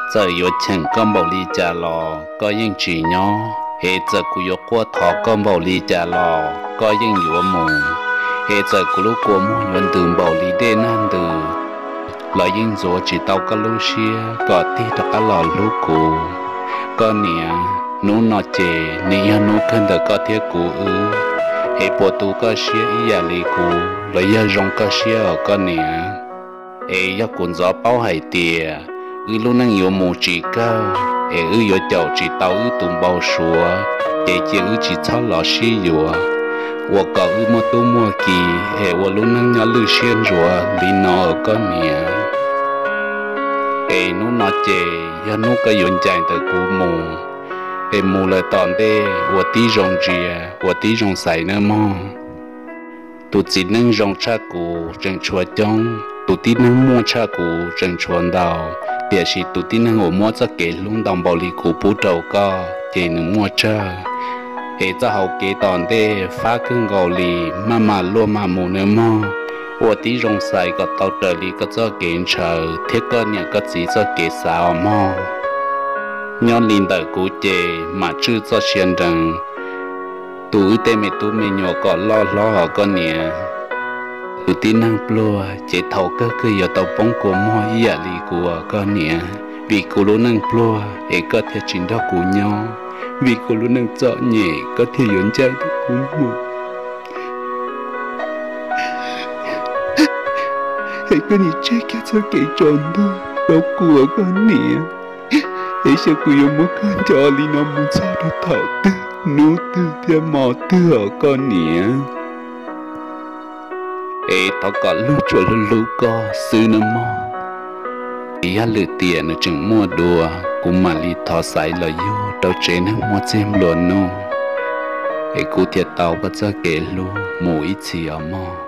giờ yo chẳng con bảo lý trả lò có những chỉ nhỏ hệ giờ của yo qua thọ con bảo lý trả lò có những yo mù hệ giờ của lúc của mù vẫn từ bảo lý đến ăn từ lợi những rồi chỉ tao có lúc xia có tí đó có lò lúc cụ có nè nú nọ chè nè nú khăn được có thiết cụ hệ bộ tu có xia ý à lì cụ lợi ya rong có xia ở có nè hệ ya cuốn gió bao hải tiề lúc năng yêu mù chỉ cao yêu chậu chỉ tao tụng bao sủa chỉ chỉ cho lọ xí dùa我搞么多么记我lúc năng nhỏ lưu xuyên rồi li nó ở con nè nó nói chè ya nó cái yun chạy từ cú mù mù lại tòn đê我tí rong gì我tí rong sai nữa mà tụi chỉ năng rong cha cú chân chua trong tụi tí năng mua cha cú chân chuan đào bây giờ tụi tí năng ở mua cho cái lung đồng bảo lý cú bút đầu co chỉ năng mua cha hệ cho hậu kế tòn đê phá cưng gầu lì mà luôn mà mù nữa mà我tí rong sai có tàu trở lì có cho kiến chờ thiết cơ nhà có chỉ cho kế sao mà nhon linh đời cú chê mà chưa cho xuyên rằng tụi tê mẹ tụi mẹ nhỏ có lo ở con nè tụi tí năng plua chế thầu cơ giờ tàu bóng của mò ý à lì của con nè vì cô lũ năng plua hệ có thể chính đó của nhau vì cô lũ năng chọn nhẹ có thể yến trang thức cú mù hệ có nhị chết kia cho kể tròn thôi đâu của con nè hệ sẽ của yêu một con cho lì nó muốn cho nó thảo tư nô tư thêm mò tư ở con nè tao có lúc cho lúc có sư nó mò ý lừa tiền nó chẳng mua đùa cũng mà li thọ sai là vô tao chế nó mua xem luôn nô cú thiệt tao bắt ra kể luôn mỗi chỉ ở mò